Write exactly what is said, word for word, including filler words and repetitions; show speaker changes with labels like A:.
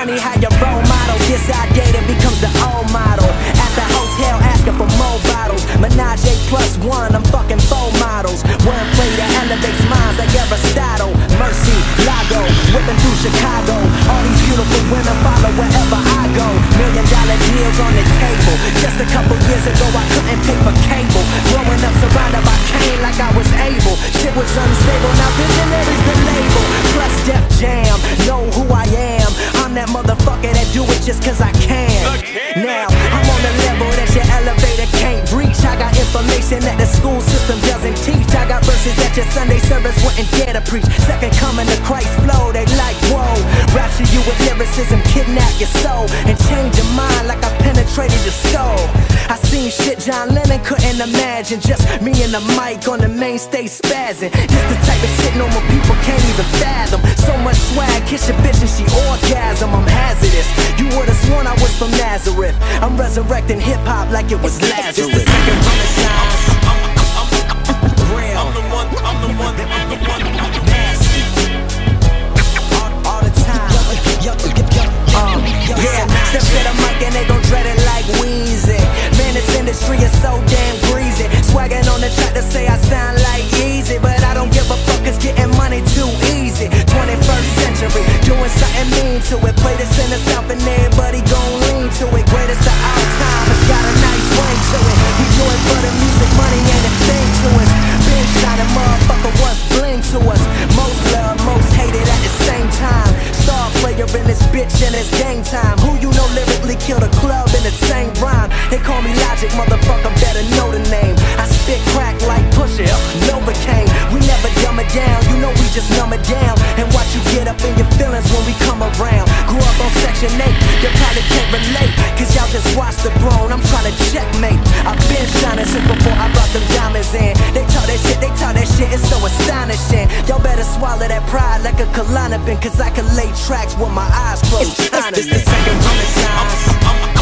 A: funny how your role model gets outdated, becomes the old model. At the hotel asking for more bottles. Menage a plus one, I'm fucking four models. Wordplay that elevates minds like Aristotle. Mercy, Lago, whipping through Chicago. All these beautiful women follow wherever I go. Million dollar deals on the table. Just a couple years ago I couldn't pay for cable. Growing up surrounded by cane like I was able. Shit was unstable, now visionary's the label. Plus Def Jam, know who I am. I'm that motherfucker that do it just cause I can. Now, I'm on a level that your elevator can't reach. I got information that the school system doesn't teach. I got verses that your Sunday service wouldn't dare to preach. Second coming to Christ flow, they like, whoa. Rapture you with lyricism, kidnap your soul, and change your mind like I penetrated your soul. I seen shit John Lennon couldn't imagine. Just me and the mic on the main stage spazzing. This the type of shit normal people can't even fathom. So much swag, kiss your bitch and she orgasm. I'm hazardous, you would've sworn I was from Nazareth. I'm resurrecting hip-hop like it was Lazarus. It's the second renaissance. Real. I'm the one, I'm the one, I'm the one, I'm the nasty. All, all the time. Um, yeah, step to the mic and they gon' dread it like Weezy. Man, this industry is so damn greasy. Swagging on the track to say I sound like Easy, but I don't give a fuck, cause getting money too easy. twenty-first century, doing something mean to it. Play this in the South and everybody gon' lean to it. Greatest of all time, it's got a nice ring to it. We do it for the music, money ain't a thing to us. Big shining motherfucker, what's bling to us? Most love, most hated at the same time. Star player in this bitch and it's game time. Who you know lyrically kill the club in the same rhyme? They call me Logic, motherfucker, better know the name. I spit crack like Pusha, Novocaine. We never dumb it down, you know we just numb it down. And watch you get up in your feelings when we come around. Grew up on Section eight, you probably can't relate, cause y'all just watch the throne, I'm trying to checkmate. I've been shining since before I brought them diamonds in. They talk that shit, they talk that shit, it's so astonishing. Y'all better swallow that pride like a Klonopin, cause I can lay tracks with my eyes closed. It's, it's, it's the second renaissance.